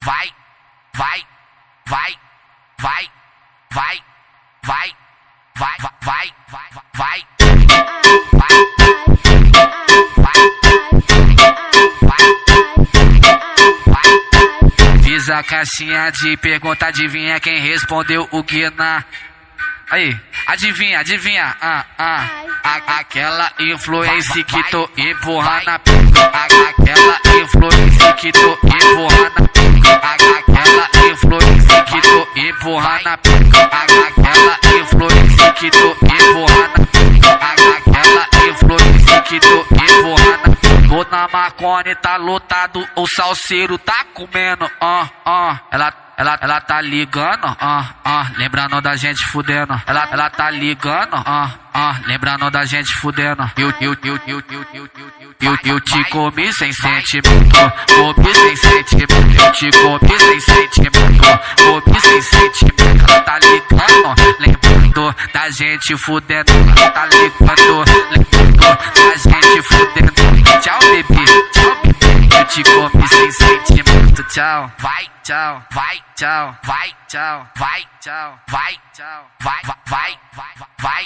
vai, vai, vai, vai, vai, vai, vai, vai, vai, vai. Fiz a caixinha de pergunta, adivinha quem respondeu o que na... Aí, adivinha, adivinha, aquela influência que tô empurrando na pica, aquela influência que tô empurrando na pica, aquela influência que tô empurrando na pica, aquela influência que tô empurrando na pica, aquela influência que tô empurrando na pica. Tô na Marconi, tá lotado, o salseiro tá comendo, Ela tá ligando, lembrando da gente fudendo. Ela tá ligando, lembrando da gente fudendo. Eu te comi sem sentimento, comi sem sentimento. Eu te comi sem sentimento, comi sem sentimento. Ela tá ligando, lembrando da gente fudendo. Ela tá ligando, lembrando da gente fudendo. Tchau, bebê, tchau, bebê. Eu te comi sem sentimento, tchau. Vai, tchau, vai, tchau, vai, tchau, vai, tchau, vai, tchau, vai, vai, vai,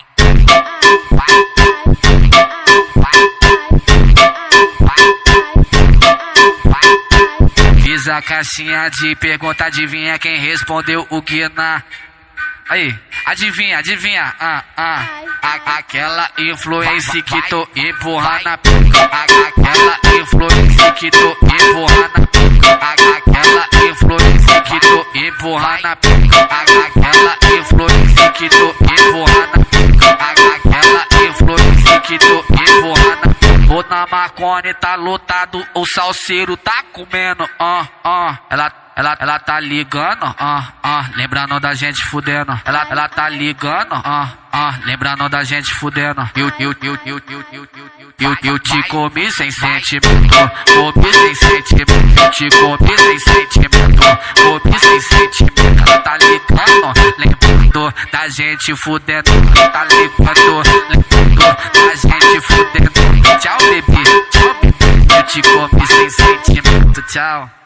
vai. Fiz a caixinha de pergunta, adivinha quem respondeu o que na... Aí, adivinha, adivinha, aquela influência que tô empurrando na pica, aquela influência que tô empurrando na pica, aquela influência que tô empurrando na pica, aquela influência que tô empurrando na pica, aquela influência que tô empurrando na pica. Tô na Marconi, tá lotado, o salseiro tá comendo, Ela tá ligando, lembrando da gente fudendo. Ela tá ligando, lembrando da gente fudendo. Eu te comi sem sentimento, comi sem sentimento. Eu te comi sem sentimento, comi sem sentimento. Ela tá ligando, lembrando da gente fudendo. Ela tá ligando, lembrando da gente fudendo. Tchau, bebê, tchau, bebê. Eu te comi sem sentimento, tchau.